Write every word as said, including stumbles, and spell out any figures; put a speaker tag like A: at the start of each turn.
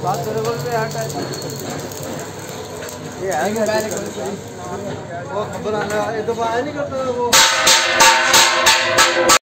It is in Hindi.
A: बात करे बोल रहे यार ये है वो खबर आना ये तो बात नहीं करता वो।